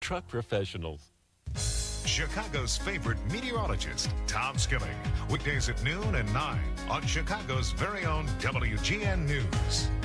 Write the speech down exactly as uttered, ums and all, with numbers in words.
truck professionals. Chicago's favorite meteorologist, Tom Skilling. Weekdays at noon and nine on Chicago's very own W G N News.